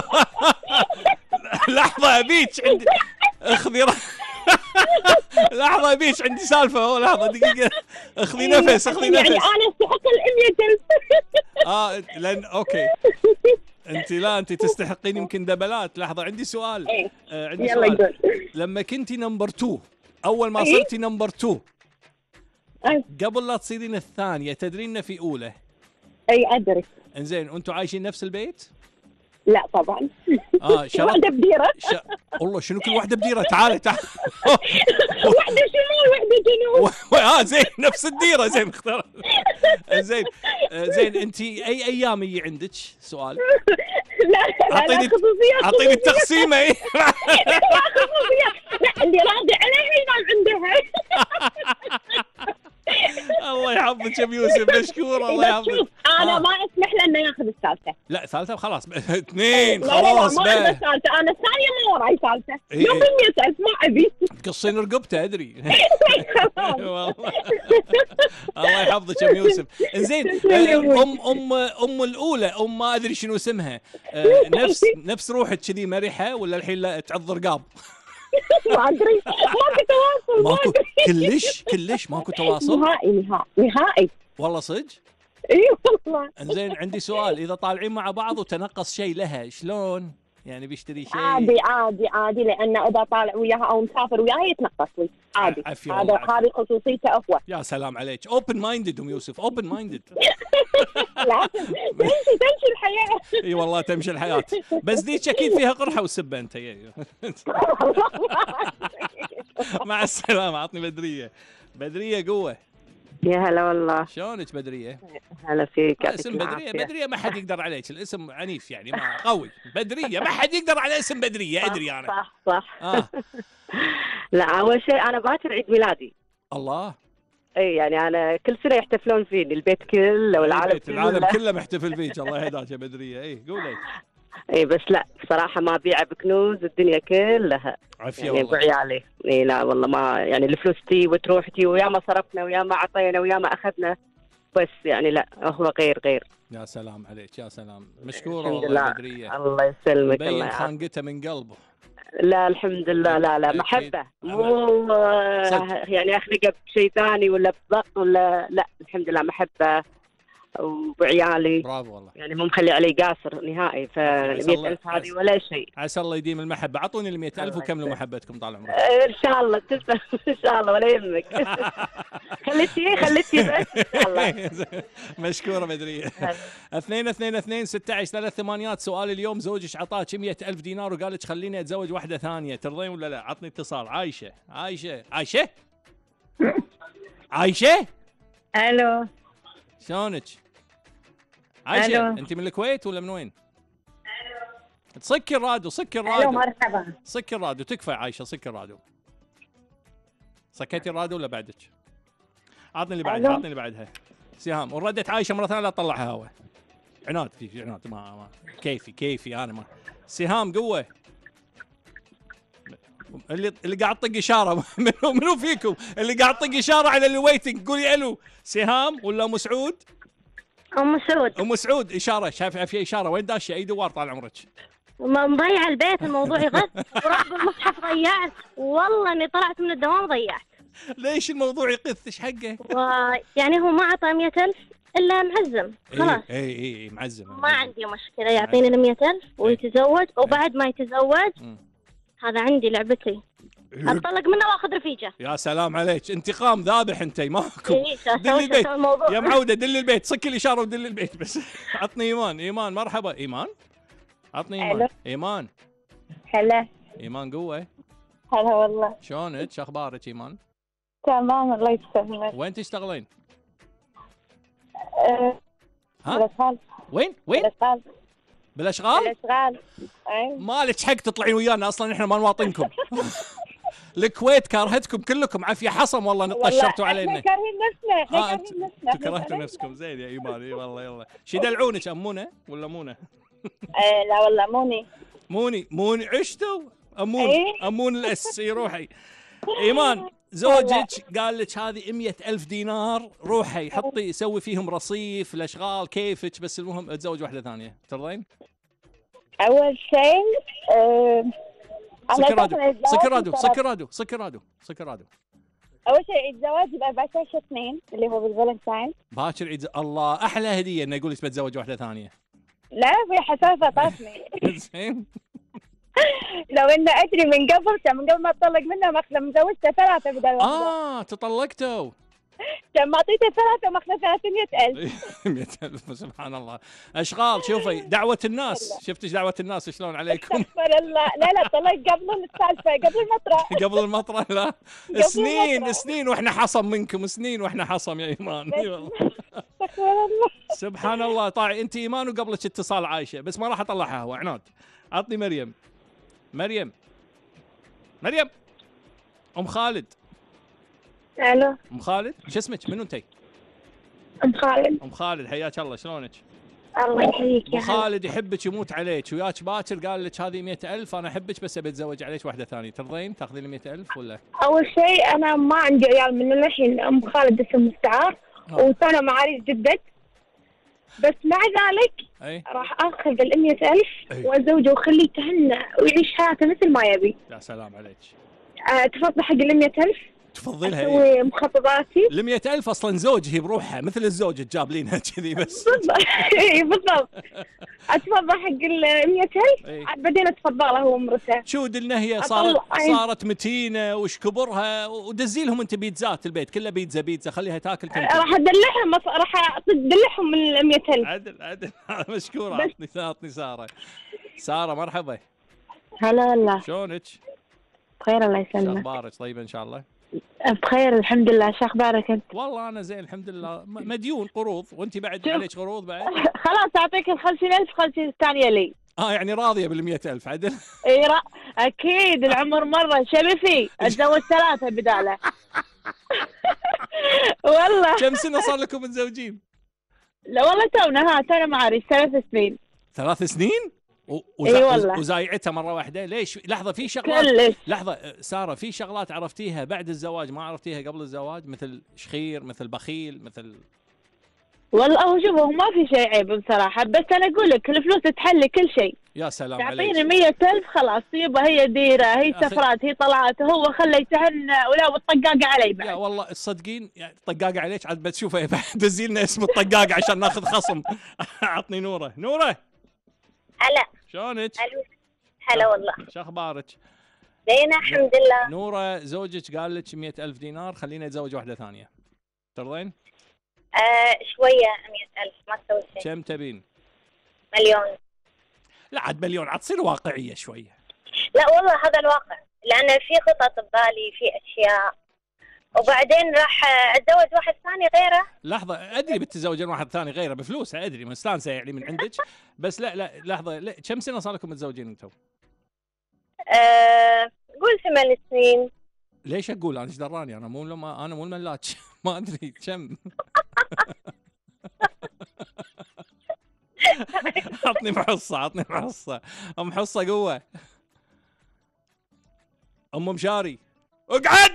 لحظه ابيك عندي اخذي ر... لحظه ابيك عندي سالفه. أوه لحظه دقيقه، اخذي نفس اخذي نفس. يعني انا استحق الأمية ألف. اه لان اوكي انت لا انت تستحقين يمكن دبلات. لحظه عندي سؤال. إيه. آه عندي يلا سؤال. قول. لما كنتي نمبر اثنين، اول ما إيه؟ صرتي نمبر اثنين، أي. قبل لا تصيرين الثانيه تدرين إن في اولى. اي ادري. انزين وانتم عايشين نفس البيت؟ لا طبعا. اه شرط. واحده بديره. ش... والله شنو كل واحده بديره. تعالي تعالي. واحده شمال واحده جنوب. اه زين نفس الديره. زين اختار. زين آه زين انت اي ايام يجي عندك سؤال؟ لا لا اعطيني خصوصيات. اعطيني التقسيمه. اي لا خصوصيات. لا اللي راضي عليها ينام عندها. الله يحفظك يا ام يوسف. مشكور الله يحفظك. شوف انا آه. ما اسمح له انه ياخذ الثالثه. لا ثالثه خلاص. اثنين لا لا لا خلاص ما بقى. ابي الثالثه، انا الثانيه ما وراي ثالثه. إيه. يوم مية ألف ما ابي. تقصين رقبته ادري. والله الله يحفظك يا ام يوسف. زين ام ام ام الاولى ام ما ادري شنو اسمها، آه، نفس نفس روحك كذي مرحه ولا الحين لا تعض رقاب؟ ما ادري، ماكو تواصل. ماكو كلش كلش ماكو تواصل نهائي نهائي نهائي. والله صدق. اي والله. انزين عندي سؤال، اذا طالعين مع بعض وتنقص شيء لها شلون؟ يعني بيشتري شيء عادي عادي عادي، لان اذا طالع وياها او مسافر وياها يتنقص لي عادي. عافية هذا والله، هذه خصوصيته هو. يا سلام عليك. اوبن مايندد ام يوسف، اوبن مايندد. لازم تمشي تمشي الحياه. اي والله تمشي الحياه. بس ذيك اكيد فيها قرحه وسبه انت. مع السلامه. عطني بدريه. بدريه قوه. يا هلا والله. شلونك بدريه؟ هلا فيك. اسم بدريه. بدريه ما حد يقدر عليك، الاسم عنيف يعني ما قوي. بدريه ما حد يقدر على اسم بدريه. ادري انا. صح صح. آه. لا اول شيء انا باكر عيد ميلادي. الله. اي يعني انا كل سنه يحتفلون فيني، البيت كله والعالم كله. العالم كله محتفل فيك. الله يهداك يا بدريه. اي قولي. اي بس لا بصراحه ما بيع بكنوز الدنيا كلها. عافيه يعني والله. بعيالي. اي لا والله ما يعني الفلوس تي وتروح تي، ويا ما صرفنا ويا ما اعطينا ويا ما اخذنا، بس يعني لا هو غير غير. يا سلام عليك يا سلام. مشكوره الحمد والله لله. بدريه. الله يسلمك. الله مبين يعافيك. خانقته من قلبه. لا الحمد لله. لا لا محبه، مو يعني اخلقه بشيء ثاني ولا بضغط ولا لا. الحمد لله محبه وبعيالي. برافو والله. يعني مو مخلي علي قاصر نهائي. ف مئة ألف هذه ولا شيء. عسى الله يديم المحبه. اعطوني ال مئة ألف وكملوا محبتكم طال عمرك. ان شاء الله. تسلم. ان شاء الله ولا يهمك. خليتي خليتي بس ان شاء الله. مشكوره بدريه. اثنين اثنين اثنين ستة عشر ثلاث ثمانيات. سؤال اليوم، زوجك عطاك مئة ألف دينار وقال لك خليني اتزوج واحده ثانيه، ترضين ولا لا؟ عطني اتصال. عايشه عايشه عايشه عايشه. الو شلونك؟ عايشه ألو. انت من الكويت ولا من وين؟ تسكر الراديو. سكر الو الراديو. مرحبا. سكر الراديو. تكفى عايشه. سكر الراديو. سكيتي الراديو ولا بعدك؟ عطني اللي بعدها. عطني اللي بعدها. سهام. وردت عايشه مره ثانيه لا تطلعها هوا. عناد في عناد. ما, ما كيفي كيفي انا ما. سهام قوه. اللي اللي قاعد طق اشاره. منو منو فيكم اللي قاعد طق اشاره على اللي ويتنج؟ قولي الو. سهام ولا ام سعود؟ ام سعود. ام سعود. اشاره. شايفه في اشاره؟ وين داشه؟ اي دوار طال عمرك؟ مضيع البيت، الموضوع يغث. ورب المصحف ضيعت، والله اني طلعت من الدوام ضيعت. ليش الموضوع يقث؟ ايش حقه؟ يعني هو ما اعطى مئة ألف الا معزم خلاص. اي اي اي معزم. ما عندي مشكله، يعطيني ال مئة ألف ويتزوج، وبعد ما يتزوج هذا عندي لعبتي، اطلق منه واخذ رفيجه. يا سلام عليك. انتقام ذابح انت. ماكو. إيه دل البيت يا معوده. دل البيت. صك الاشاره ودل البيت بس. عطني ايمان. ايمان مرحبا. ايمان عطني ايمان. ايمان. هلا. ايمان قوه. هلا والله. شلونك؟ شو اخبارك ايمان؟ تمام الله يسلمك. وين تشتغلين؟ أه ها؟ وين؟ وين؟ بالخال. بالاشغال؟ بالاشغال. اي مالك حق تطلعين ويانا، اصلا احنا ما نواطنكم. الكويت كارهتكم كلكم، عافيه حصم والله نطشرتوا علينا. احنا كارهين نفسنا، احنا آه، كارهين نفسنا. انتوا كرهتوا نفسكم. زين يا ايمان. اي والله. يلا شي يدلعونك امونه ولا مونه؟ ايه لا والله موني موني موني عشتوا امون. إيه؟ امون الاس. اي روحي. ايمان زوجك قال لك هذه مية ألف دينار، روحي حطي سوي فيهم رصيف الاشغال كيفك، بس المهم اتزوج واحده ثانيه، ترضين؟ اول شيء أه... سكرادو سكرادو سكرادو سكرادو سكرادو اول شيء الزواج ب أربعة عشر اثنين اللي هو بالفالنتاين. باكر عيد. الله احلى هديه انه يقول لك بتزوج واحده ثانيه. لا في حساسه طافني. زين. لو انه ادري من قبل كان من قبل ما اتطلق منه ماخذ مزوجته ثلاثه بدل واحده. اه تطلقتوا. كان معطيته ثلاثه وماخذ ثلاثمية ألف. مية ألف سبحان الله. اشغال شوفي دعوه الناس، شفتش دعوه الناس شلون عليكم؟ استغفر الله. لا لا طلق قبل السالفه، قبل المطرح. قبل المطرح. لا سنين سنين واحنا حصم منكم، سنين واحنا حصم يا ايمان. استغفر الله. سبحان الله. طاعي انت ايمان وقبلك اتصال عايشه، بس ما راح اطلعها هو عناد. عطني مريم. مريم مريم ام خالد. الو ام خالد، شو اسمك؟ منو انتي؟ ام خالد. ام خالد حياك الله، شلونك؟ الله يحييك يا ابو خالد يحبك يموت عليك، وياك باكر قال لك هذه مية ألف انا احبك بس ابي اتزوج عليك واحده ثانيه، ترضين تاخذين لي مية ألف ولا؟ اول شيء انا ما عندي عيال من الحين، ام خالد اسم مستعار وتونا معاريس جدك، بس مع ذلك أي؟ راح اخذ ال مية ألف وازوجه واخليه يتهنى ويعيش حياته مثل ما يبي. يا سلام عليك. أه تفضل حق ال مية ألف. تفضلها اسوي مخططاتي. ال مية ألف اصلا زوج هي بروحها، مثل الزوج تجاب لينها كذي بس. اي بالضبط. اتفضل حق ال مية ألف عاد بعدين اتفضلها هو ومرته. شو دلنا هي صارت صارت متينه وش كبرها، ودزي لهم انت بيتزات، البيت كله بيتزا بيتزا خليها تاكل. راح ادلعهم راح ادلعهم من مية ألف. عدل عدل. مشكوره. عطني عطني ساره. ساره مرحبا. هلا والله. شلونك؟ بخير الله يسلمك. شو اخبارك؟ طيبه ان شاء الله. بخير الحمد لله. شو اخبارك انت؟ والله انا زين الحمد لله. مديون قروض، وانت بعد عليك قروض بعد. خلاص اعطيك ال خمسين ألف، خمسين الثانيه لي. اه يعني راضيه بال مية ألف عدل؟ اي را... اكيد العمر مره شرفي اتزوج ثلاثه بداله. والله. كم سنه صار لكم متزوجين؟ لا والله تونا ها تونا معاريس ثلاث سنين. ثلاث سنين؟ وزا... اي والله. وزايعتها مره واحده، ليش؟ لحظه في شغلات كلش. لحظه ساره، في شغلات عرفتيها بعد الزواج ما عرفتيها قبل الزواج، مثل شخير، مثل بخيل، مثل. والله هو شوف هو ما في شيء عيب بصراحه، بس انا اقول لك الفلوس تحل كل شيء. يا سلام عليك. تعطيني مية ألف خلاص يبا هي ديره، هي سفرات، هي طلعات، هو خلى يتهنى ولا والطقاقه علي بعد. يا والله تصدقين يعني طقاقه عليك عاد بتشوفه دزي لنا اسم الطقاقه عشان ناخذ خصم. عطني نوره. نوره هلا شلونك؟ هلا والله. شو اخبارك؟ زينه الحمد لله. نوره زوجك قال لك مية ألف دينار خلينا نتزوج واحده ثانيه، ترضين؟ آه شويه مية ألف ما تسوي شيء. كم تبين؟ مليون. لا عاد مليون عاد تصير واقعيه شويه. لا والله هذا الواقع، لان في خطط ببالي، في اشياء، وبعدين راح اتزوج واحد ثاني غيره. لحظه ادري بتتزوجين واحد ثاني غيره بفلوسها، ادري مستانسه يعني من عندك، بس لا لا لحظه لا. كم سنه صار لكم متزوجين انتم؟ أه قول ثمان سنين. ليش اقول انا ايش دراني؟ انا مو لما انا مو الملاك. ما ادري كم. عطني محصه عطني محصه. ام حصه قوه. ام مشاري اقعد.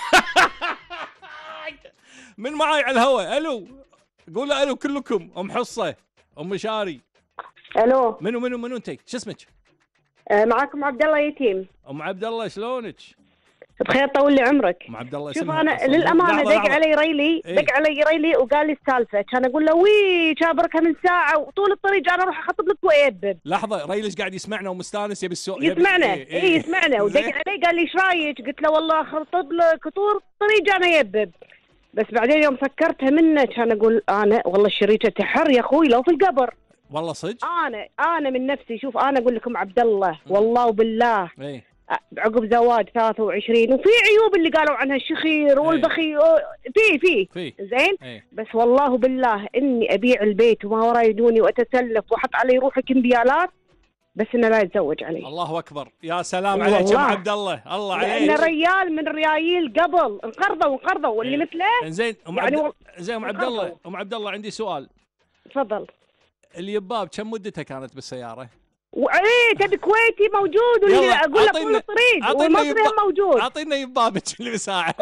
من معاي على الهواء؟ الو قول له الو كلكم. ام حصه ام مشاري. الو منو منو منو انت؟ شو اسمك؟ آه معكم عبد الله يتيم. ام عبد الله شلونك؟ بخير طول لي عمرك. ام عبد الله شوف انا للامانه دق علي ريلي إيه؟ دق علي ريلي وقال لي السالفه، كان اقول له وي شابركها من ساعه وطول الطريق انا اروح اخطب لك ويدبب. لحظه ريلش قاعد يسمعنا ومستانس يبي السوق يسمعنا. اي إيه إيه يسمعنا. ودق علي قال لي ايش رايك؟ قلت له والله اخطب لك طول الطريق انا يدبب، بس بعدين يوم فكرتها منه كان اقول انا والله شريكتي حر يا اخوي لو في القبر. والله صدق؟ انا انا من نفسي شوف انا اقول لكم عبد الله والله وبالله ايه عقب زواج ثلاثة وعشرين، وفي عيوب اللي قالوا عنها الشخير والبخيل، في في في زين. ايه. بس والله بالله اني ابيع البيت وما وراي دوني واتسلف واحط علي روحي كمبيالات، بس انه لا يتزوج علي. الله اكبر، يا سلام عليك يا ام عبد الله، الله عليك. لأن ريال من ريايل قبل انقرضوا انقرضوا واللي مثله. زين ام يعني عبد زين ام عبد الله، ام عبد الله عندي سؤال. تفضل. اليباب كم مدتها كانت بالسياره؟ وعليه تبي كويتي موجود، واللي اقول لك كل طريق والمصري موجود. اعطينا يبابك اللي بساعه.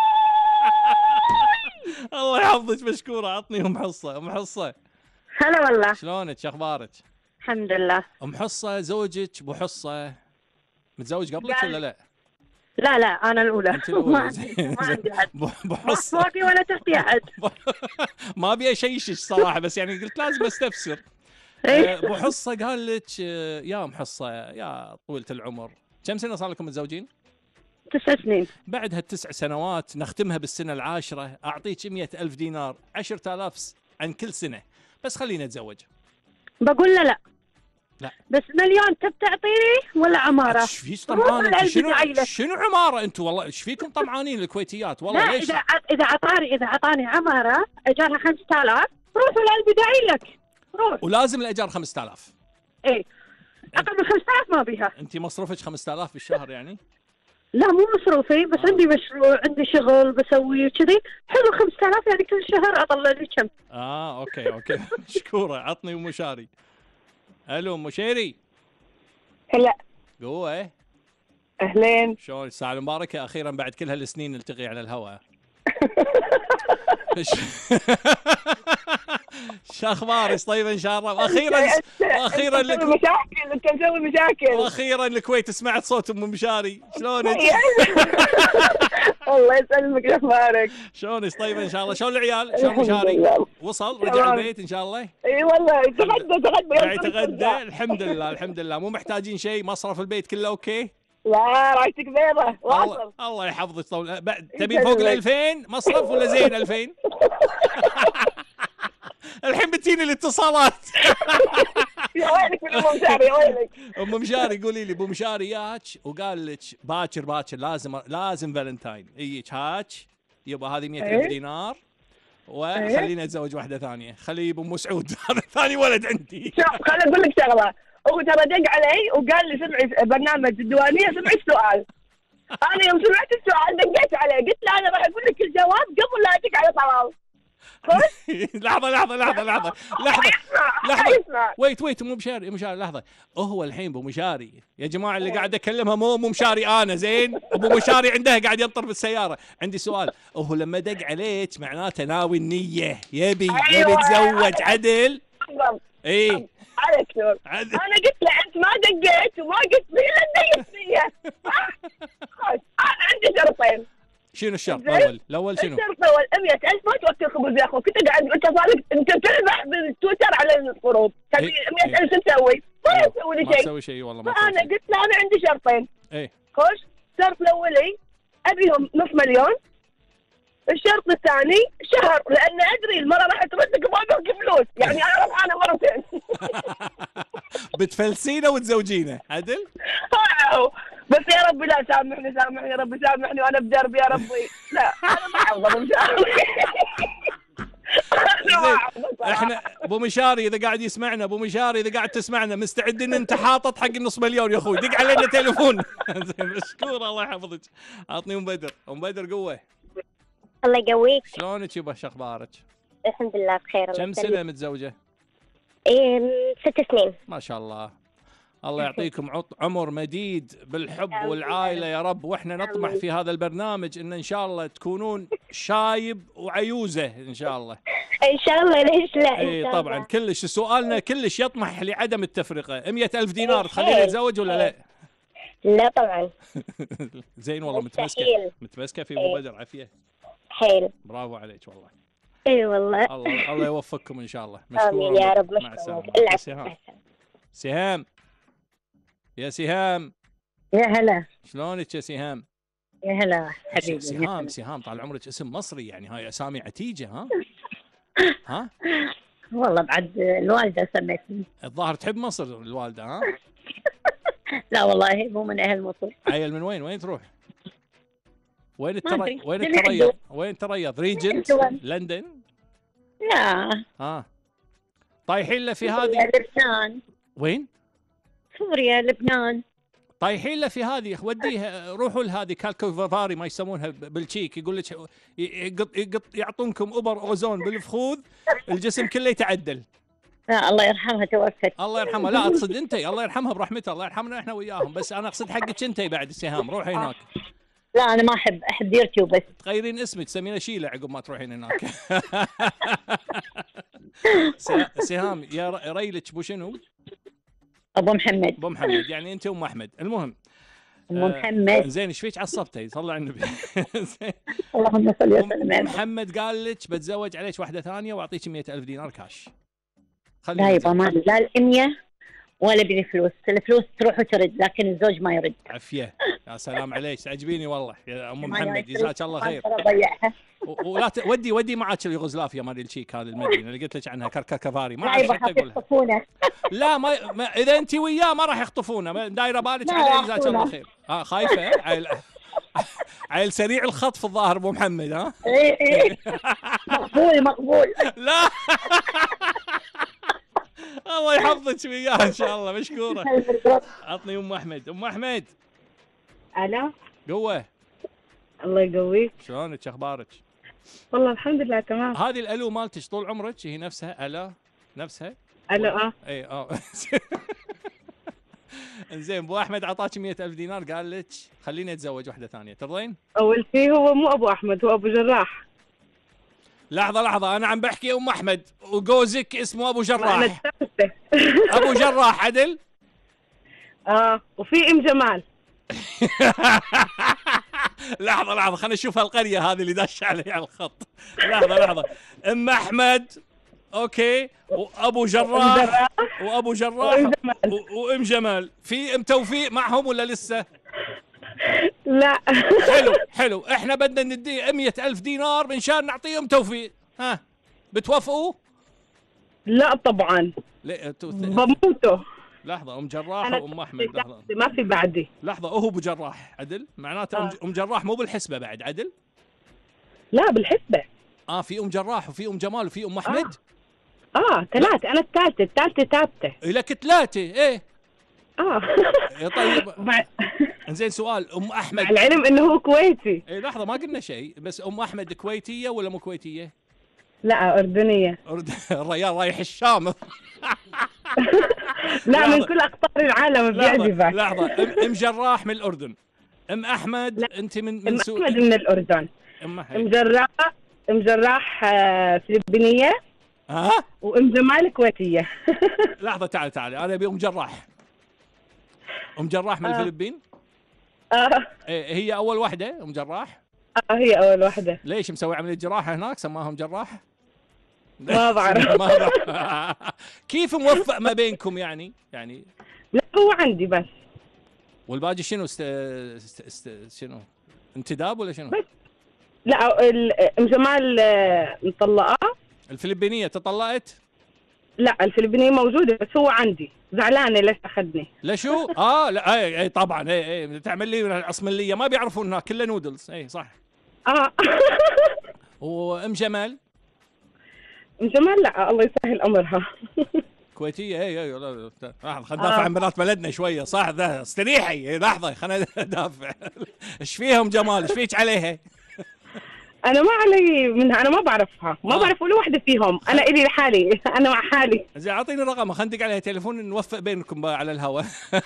الله يحفظك مشكوره. عطني ام حصه. ام حصه هلا والله، شلونك؟ شو اخبارك؟ الحمد لله. ام حصه زوجك ابو حصه متزوج قبلك ولا لا؟ لا لا انا الاولى. انت الاولى. ما عندي احد. ابو حصه ما فوقي ولا تحتي احد. ما ابي اشيشك صراحه، بس يعني قلت لازم استفسر. ابو حصه قال لك يا ام حصه يا طويله العمر، كم سنه صار لكم متزوجين؟ تسع سنين. بعد هالتسع سنوات نختمها بالسنه العاشره، اعطيك مئة ألف دينار، عشرة آلاف عن كل سنه، بس خلينا نتزوج. بقول له لا. لا بس مليون تب تعطيني ولا عماره؟ ايش فيك طمعان؟ شنو شنو عماره انتم؟ والله ايش فيكم طمعانين الكويتيات؟ والله لا ليش؟ اذا اذا عطاني اذا عطاني عماره اجارها خمسة آلاف، روح لقلبي داعي لك، روح. ولازم الايجار خمسة آلاف. ايه اقل من خمسة آلاف ما بيها. انت مصروفك خمسة آلاف بالشهر يعني؟ لا مو مصروفي، بس آه. عندي مشروع، عندي شغل بسويه كذي، حلو خمسة آلاف يعني كل شهر اطلع لي كم. اه اوكي اوكي. مشكوره. عطني ام شاري. الو ام شيري. هلا. قوه. اهلين. شلون الساعه المباركه؟ اخيرا بعد كل هالسنين نلتقي على الهواء. شو اخبارك؟ طيب ان شاء الله. واخيرا واخيرا لك مشاكل، انت مسوي مشاكل. واخيرا الكويت سمعت صوت ام مشاري. شلونك؟ الله يسلمك، شو اخبارك؟ شلونك؟ طيب ان شاء الله. شلون العيال؟ شلون مشاري؟ وصل رجع البيت ان شاء الله؟ اي والله يتغدى تغدى يتغدى. الحمد لله الحمد لله. مو محتاجين شيء؟ مصرف البيت كله اوكي؟ لا رايتك بيضة. واصل. الله يحفظك. طول تبين فوق ال ألفين مصرف ولا زين ألفين؟ الحين بتجيني الاتصالات. يا ويلك من ام مشاري، يا ويلك. ام مشاري قولي لي، ابو مشاري ياك وقال لك باكر باكر لازم لازم فالنتاين يجيك هاك يبا هذه مئة ألف دينار وخليني اتزوج واحده ثانيه، خليه يجيب ام سعود. هذا ثاني ولد عندي. شوف خليني اقول لك شغله، هو ترى دق علي وقال لي سمعي برنامج الديوانيه، سمعي السؤال. انا يوم سمعت السؤال دقيت عليه، قلت له انا راح اقول لك الجواب قبل لا اجيك على طلال. لحظة لحظة لحظة لحظة لحظة لحظة ويت ويت ام مشاري ام مشاري لحظة. هو الحين ابو مشاري يا جماعة اللي قاعد اكلمها مو ام مشاري انا، زين؟ ابو مشاري عندها قاعد ينطر بالسيارة. عندي سؤال، هو لما دق عليك معناته ناوي النية يبي يبي يتزوج عدل؟ اي عليك نور. انا قلت له انت ما دقيت وما قلت لي الا دقيت فيا. انا عندي شرطين. شنو الشرط الاول؟ الاول شنو؟ الشرط الاول مئة ألف ما توكل خبز يا اخوي، كنت قاعد انت صارك انت تلمح بالتويتر على القروض، تبي مئة ألف تسوي؟ ما تسوي لي شيء. ما تسوي شيء والله. ما فانا قلت له انا عندي شرطين. ايه خوش. الشرط الاولي ابيهم نص مليون. الشرط الثاني شهر، لان ادري المره راح تردك ما باقي فلوس، يعني انا ربحانه مرتين. بتفلسينه وتزوجينه عدل؟ بس يا ربي لا سامحني سامحني يا ربي سامحني وانا بدربي يا ربي. لا انا ما احفظ مشاري. احنا ابو مشاري اذا قاعد يسمعنا، ابو مشاري اذا قاعد تسمعنا، مستعدين انت حاطط حق النص مليون يا اخوي، دق علينا تليفون. مشكور الله يحفظك. عطني ام بدر. ام بدر قوه. الله يقويك. شلونك يبا؟ شو اخبارك؟ الحمد لله بخير. كم سنه متزوجه؟ ايه ست سنين. ما شاء الله. الله يعطيكم عمر مديد بالحب والعائله يا رب، واحنا نطمح في هذا البرنامج ان ان شاء الله تكونون شايب وعيوزه ان شاء الله. ان شاء الله ليش لا. اي طبعا كلش سؤالنا كلش يطمح لعدم التفرقه. مئة ألف دينار تخليني اتزوج ولا لا؟ لا طبعا. زين والله متمسكه متمسكه في ابو بدر. عافيه حيل. برافو عليك والله. اي والله. الله الله يوفقكم ان شاء الله. امين يا رب. مع السلامه. سهام. سهام يا سهام. يا هلا. شلونك يا سهام؟ يا هلا حبيبي. سهام سهام طال عمرك اسم مصري يعني، هاي اسامي عتيجه. ها ها والله بعد الوالده سمتني. الظاهر تحب مصر الوالده. ها لا والله مو من اهل مصر. عيل من وين؟ وين تروح؟ وين ما التري... أدري. وين من التريض؟ عنده. وين تريض؟ ريجنت؟ عنده. لندن؟ لا اه طايحين له في سوريا هذه. لبنان. وين؟ سوريا لبنان. طايحين له في هذه، وديها روحوا لهذه كالكوفاري ما يسمونها بالتشيك، يقول لك يقط يقط يعطونكم ابر اوزون بالفخوذ الجسم كله يتعدل. لا الله يرحمها توفت. الله يرحمها. لا اقصد انت، الله يرحمها برحمته، الله يرحمنا احنا وياهم، بس انا اقصد حقك انت بعد سهام، روحي هناك. لا انا ما احب احب ديرتي وبس. تغيرين اسمك تسمينه شيله عقب ما تروحين هناك. سهام يا ريلك بو شنو؟ ابو محمد. ابو محمد يعني انت ام احمد. المهم ام محمد. زين ايش فيك عصبتي؟ صلى على النبي. اللهم صل وسلم على محمد قال لك بتزوج عليك واحده ثانيه واعطيك مئة ألف دينار كاش. لا يبا ما لا الأمية ولا بني فلوس، الفلوس تروح وترد لكن الزوج ما يرد. عافيه. يا سلام عليك، تعجبيني والله يا ام محمد، جزاك الله خير. اضيعها. ولا ت... ودي ودي معك اليوغوسلافيا مال الشيك هذا المدينه اللي قلت لك عنها كركافاري، ما اعرف حتى اقولها. لا ما... ما اذا انت وياه ما راح يخطفونه، دايره بالك عليه. جزاك الله خير. اه خايفه عيل عيل سريع الخطف الظاهر ابو محمد. ها اي اي مقبول مقبول. لا الله يحفظك وياه ان شاء الله. مشكوره. عطني ام احمد. ام احمد. الو. قوه. الله يقويك. شلونك؟ اخبارك؟ والله الحمد لله تمام. هذه الالو مالتك طول عمرك هي نفسها؟ الا نفسها؟ الو اه اي اه. انزين ابو احمد اعطاك مئة ألف دينار قال لك خليني اتزوج واحده ثانيه، ترضين؟ اول شيء هو مو ابو احمد، هو ابو جراح. لحظه لحظه انا عم بحكي ام احمد وجوزك اسمه ابو جراح. أنا ابو جراح عدل؟ اه وفي ام جمال. لحظه لحظه خلينا نشوف هالقريه هذه اللي داش عليها على الخط. لحظه لحظه. ام احمد اوكي وابو جراح وابو جراح وام جمال. في ام توفيق معهم ولا لسه؟ لا. حلو حلو. احنا بدنا نديه مئة ألف دينار منشان نعطيه ام توفيق. ها بتوافقوا؟ لا طبعا بموته. لحظه ام جراح وام احمد. لحظه ما في بعدي. لحظه هو ابو جراح عدل معناته آه. ام جراح مو بالحسبه بعد عدل؟ لا بالحسبه. اه في ام جراح وفي ام جمال وفي ام احمد. اه, آه ثلاثه. انا الثالثه الثالثه ثابته. لك ثلاثه ايه. اه طيب انزين سؤال. ام احمد مع العلم انه هو كويتي. اي لحظه ما قلنا شيء، بس ام احمد كويتيه ولا مو كويتيه؟ لا اردنيه. أرد... الرجال رايح الشام. لا من كل اقطار العالم بيعجبك. لحظه. ام جراح من الاردن. ام احمد لا. انت من من ام سو... احمد من الاردن. ام ام جراح ام جراح فلبينيه. ها وام جمال كويتيه. لحظه تعال تعال انا ابي ام جراح. ام جراح من آه. الفلبين؟ اه هي اول واحده ام جراح؟ اه هي اول واحده. ليش مسوي عمليه جراحه هناك سماهم جراح؟ ما بعرف. ما بعرف. كيف موفق ما بينكم يعني؟ يعني لا هو عندي بس. والباقي شنو است... است... است... شنو؟ انتداب ولا شنو؟ بس. لا ام جمال مطلقه. الفلبينيه تطلقت؟ لا الفلبينيه موجوده بس هو عندي. زعلانه ليش اخذني؟ لشو؟ اه لا اي اي طبعا اي اي تعمل لي العصمليه ما بيعرفون هناك كله نودلز. اي صح. اه. وام جمال؟ ام جمال لا الله يسهل امرها. كويتيه. اي اي لحظه خلينا ندافع عن بنات بلدنا شويه. صح ذا استريحي. لحظه خلينا ندافع. ايش فيها ام جمال؟ ايش فيك عليها؟ انا ما علي منها، انا ما بعرفها، ما آه. بعرف ولا وحده فيهم. انا الي لحالي. انا مع حالي. زين اعطيني رقمها خلينا ندق عليها تليفون نوفق بينكم على الهواء.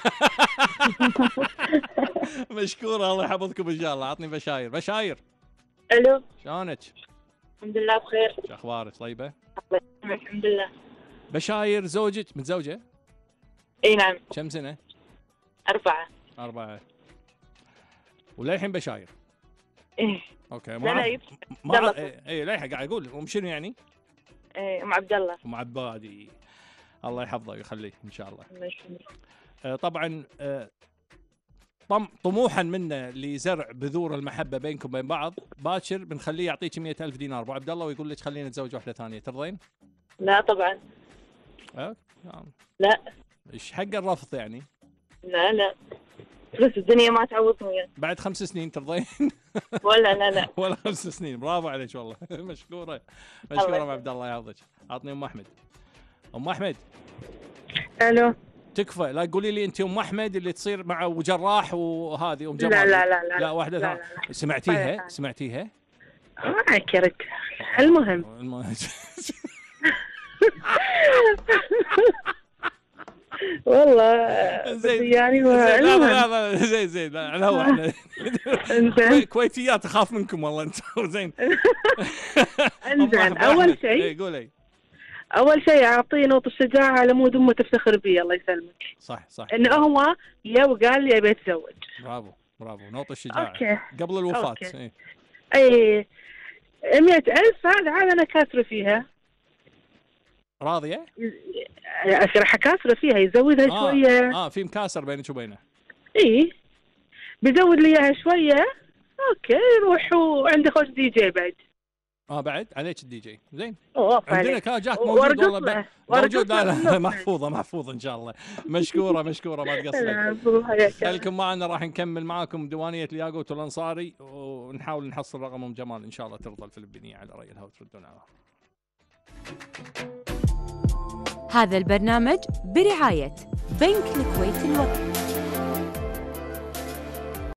مشكوره الله يحفظكم ان شاء الله. اعطني بشاير. بشاير. الو شلونك؟ الحمد لله بخير. شو اخبارك؟ طيبه؟ الحمد لله. بشاير زوجك متزوجه؟ اي نعم. كم سنه؟ أربعة. أربعة. وللحين بشاير؟ ايه. اوكي. ما لا يبقى ما اي ايه للحين قاعد اقول ام شنو يعني؟ ايه ام عبد الله. ام عبادي. الله يحفظه ويخليه ان شاء الله. الله يسلمك. آه طبعا آه طم طموحا منا لزرع بذور المحبه بينكم وبين بعض باكر بنخليه يعطيك مئة ألف دينار ابو عبد الله ويقول لك خلينا نتزوج واحده ثانيه، ترضين؟ لا طبعا. أه؟ نعم. لا. ايش حق الرفض يعني؟ لا لا بس الدنيا ما تعوضني يعني. بعد خمس سنين ترضين؟ ولا لا لا ولا خمس سنين. برافو عليك والله. مشكوره مشكوره ام عبد الله يحفظك. عطني ام احمد. ام احمد. الو. تكفى لا تقولي لي انت ام احمد اللي تصير مع وجراح وهذه ام جمال. لا لا لا لا, لا واحده لا لا لا. سمعتيها لا. سمعتيها معك يا رجل. المهم المهم والله زين يعني زين لا لا زين زين على الهواء احنا كويتيات اخاف منكم والله انتم. زين انزين اول شيء اي قولي. اول شيء اعطيه نوط الشجاعه على مود امه تفتخر بي الله يسلمك. صح صح انه هو يا وقال لي ابي اتزوج. برافو برافو نوط الشجاعه. أوكي. قبل الوفاه. أوكي. اي اي مئة ألف هذا عاد انا كاسره فيها. راضيه؟ راح كاسره فيها يزودها آه. شويه. اه في مكاسر بينك وبينه. اي بيزود لي اياها شويه. اوكي روح وعندي خوش دي جي بعد. اه بعد عليك الدي جي. زين اوه عندنا كاجات موجود والله موجود. لا لا محفوظه محفوظه ان شاء الله. مشكوره مشكوره ما تقصري. خليكم معنا راح نكمل معاكم ديوانيه الياقوت والانصاري ونحاول نحصل رقم ام جمال ان شاء الله ترضى الفلبينيه على راي الهوا تردون على. هذا البرنامج برعايه بنك الكويت الوطني.